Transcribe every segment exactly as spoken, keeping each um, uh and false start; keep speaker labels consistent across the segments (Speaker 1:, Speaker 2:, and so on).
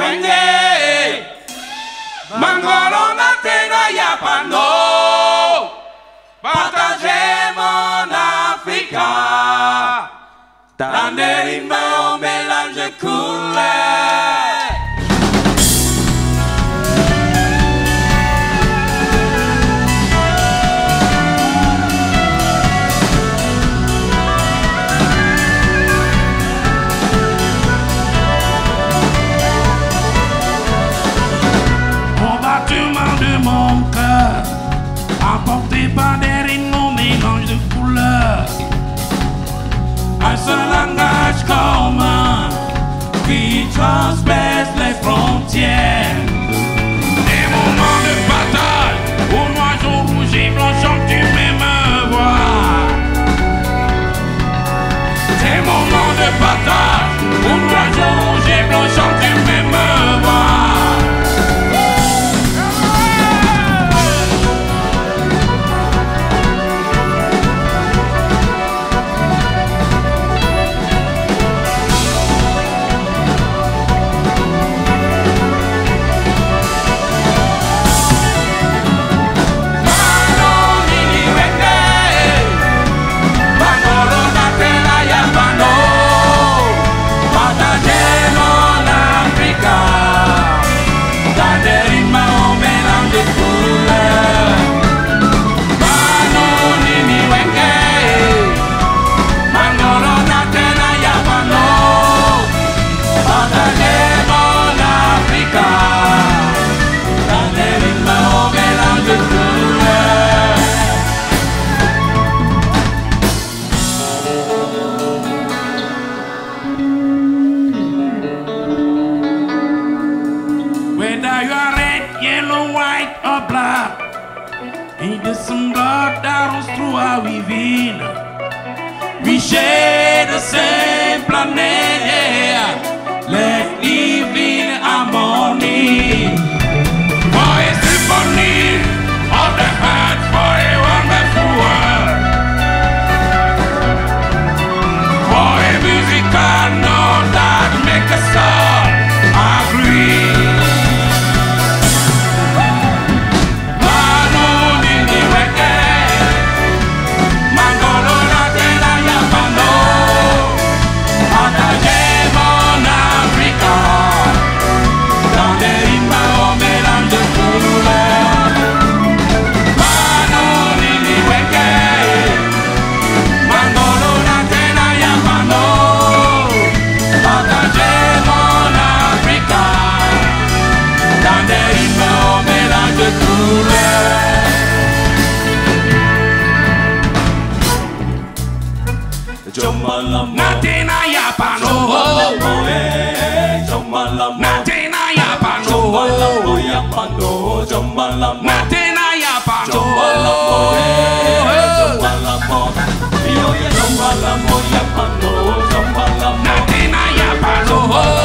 Speaker 1: wenge Mangolo na tena ya pano Partagez mon Africa Dans des rimes au mélange couleur
Speaker 2: Emporté par des rimes au mélange de couleurs. Un seul langage commun qui transperce les frontières. Des moments de partage où l'oiseau rouge et blanc chante du même voix. Des moments de partage où l'oiseau rouge et blanc chante du même voix. We share the same planet. Let's live in harmony. For a symphony of the heart, for a wonderful world. For a musical note that makes us all agree. Natina yapano, Natina yapano, Natina yapano, Natina yapano.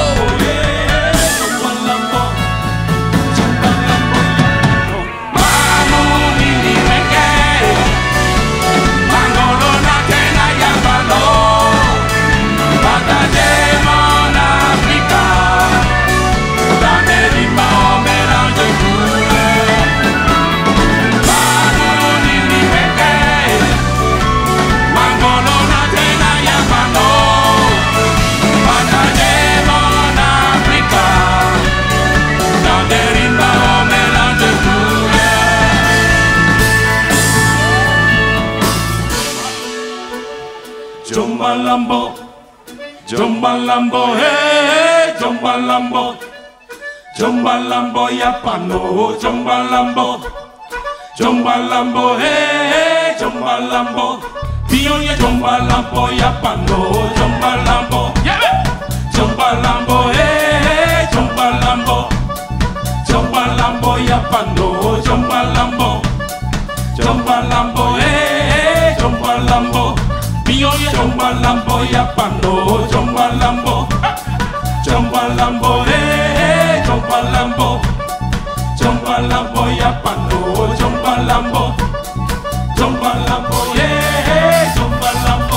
Speaker 2: Jombalambo, Jombalambo, hey, Jombalambo, Jombalambo, yapano, Jombalambo, Jombalambo, hey, Jombalambo, Pionia, Jombalambo, yapano, Jombalambo, Jombalambo, hey, Jombalambo, Jombalambo, yapano, Jombalambo, Jombalambo, hey, Jombalambo. Jombalambo yapano, Jombalambo, Jombalambo, hey, Jombalambo, Jombalambo yapano, Jombalambo, Jombalambo, hey, Jombalambo,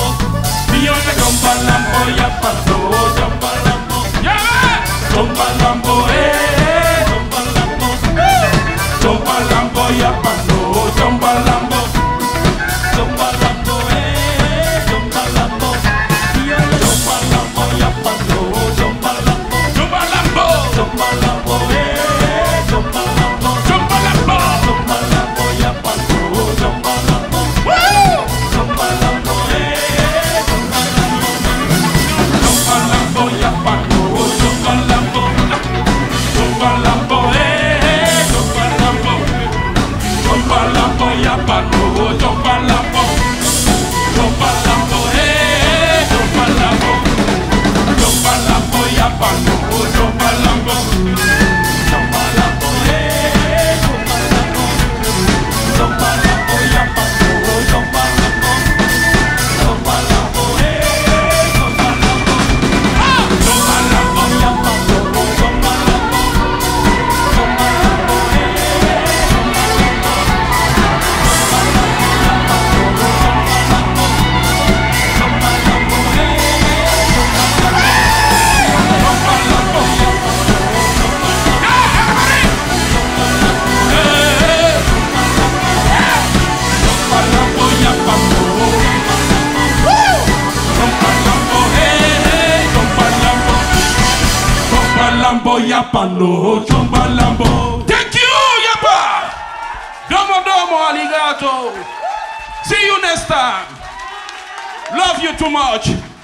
Speaker 2: Jombalambo yapano, Jombalambo, Jombalambo, hey. Oh, Yapa no Chombalambo. Thank you, Yapa. Domo domo aligato. See you next time. Love you too much.